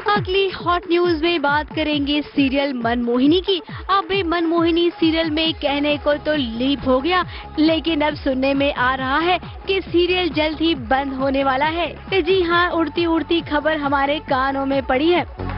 अगली hot news में बात करेंगे सीरियल मनमोहिनी की। अब मनमोहिनी सीरियल में कहने को तो लीप हो गया, लेकिन अब सुनने में आ रहा है कि सीरियल जल्द ही बंद होने वाला है। जी हाँ, उड़ती उड़ती खबर हमारे कानों में पड़ी है।